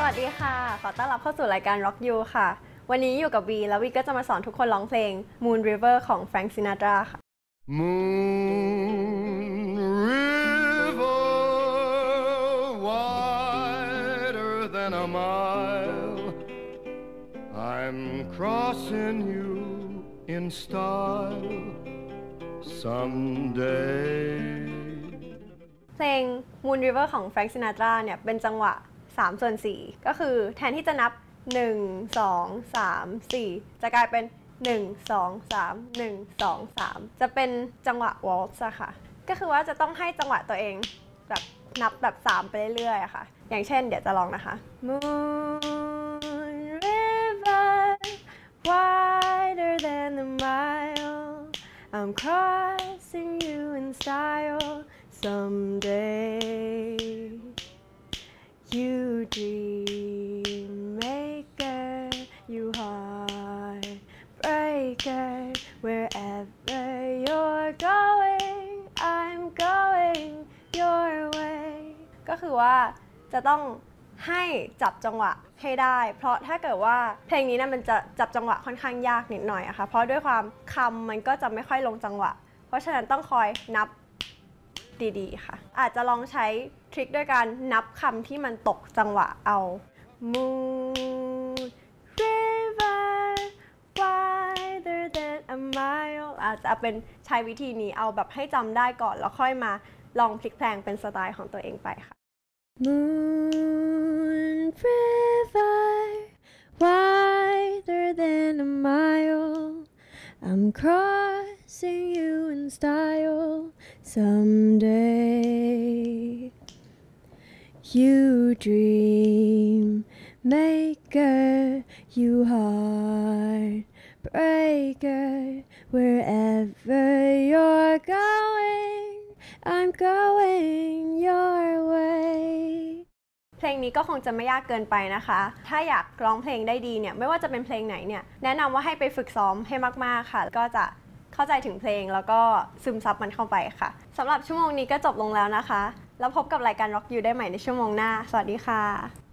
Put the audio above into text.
วัสดีค่ะขอต้อนรับเข้าสู่รายการ Rock You ค่ะวันนี้อยู่กับวีแล้ววีก็จะมาสอนทุกคนร้องเพลง Moon River ของ Frank Sinatra ค่ะ Moon River wider than a mile I'm crossing you in style someday เพลง Moon River ของ Frank Sinatra เนี่ยเป็นจังหวะ3/4ก็คือแทนที่จะนับ1 2 3 4จะกลายเป็น1 2 3 1 2 3จะเป็นจังหวะ waltz อะค่ะก็คือว่าจะต้องให้จังหวะตัวเองแบบนับแบบ3ไปเรื่อยๆอะค่ะอย่างเช่นเดี๋ยวจะลองนะคะ Moon River wider than a mile I'm crossing you in style someday You dream maker, you heartbreaker. Wherever you're going, I'm going your way. ก็คือว่าจะต้องให้จับจังหวะให้ได้เพราะถ้าเกิดว่าเพลงนี้นะมันจะจับจังหวะค่อนข้างยากนิดหน่อยอะค่ะเพราะด้วยความคำมันก็จะไม่ค่อยลงจังหวะเพราะฉะนั้นต้องคอยนับดีๆค่ะอาจจะลองใช้ทริคด้วยการนับคำที่มันตกจังหวะเอา Moon River wider than a mile อาจจะเป็นใช้วิธีนี้เอาแบบให้จำได้ก่อนแล้วค่อยมาลองพลิกแพลงเป็นสไตล์ของตัวเองไปค่ะ Moon River wider than a mile I'm crossing you in style someday You dream maker you heartbreaker Wherever you're going I'm going your way เพลงนี้ก็คงจะไม่ยากเกินไปนะคะถ้าอยากร้องเพลงได้ดีเนี่ยไม่ว่าจะเป็นเพลงไหนเนี่ยแนะนำว่าให้ไปฝึกซ้อมให้มากๆค่ะก็จะเข้าใจถึงเพลงแล้วก็ซึมซับมันเข้าไปค่ะสำหรับชั่วโมงนี้ก็จบลงแล้วนะคะแล้วพบกับรายการ Rock You ได้ใหม่ในชั่วโมงหน้าสวัสดีค่ะ